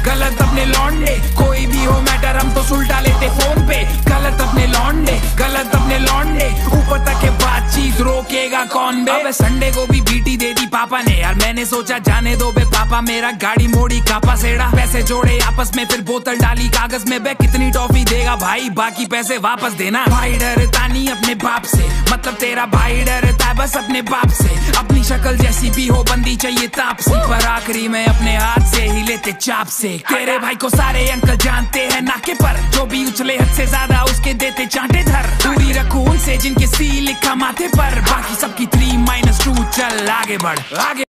गलत अपने लौंडे, कोई भी हो मैटर हम तो सुलटा लेते फोन पे। गलत अपने लौंडे, गलत अपने लौंडे, ऊपर तक के बातचीत रोकेगा कौन बे। अबे संडे को भी बीटी दे दी पापा ने यार, मैंने सोचा जाने दो बे पापा, मेरा गाड़ी मोड़ी कापा सेड़ा। पैसे जोड़े आपस में फिर बोतल डाली कागज में, बे कितनी टॉफी देगा भाई, बाकी पैसे वापस देना। भाई डरता नहीं अपने बाप से, मतलब तेरा भाई डरता है बस अपने बाप से। अपनी शक्ल जैसी भी हो बंदी चाहिए तापसी, पर आखिरी में अपने हाथ से ही लेते चाप से। तेरे भाई को सारे अंकल जानते हैं नाके पर, जो भी उछले हद से ज्यादा उसके देते चांटे धर। दूरी रखूं उनसे जिनके सी लिखा माथे पर, बाकी सबकी 3-2 चल आगे बढ़ आगे।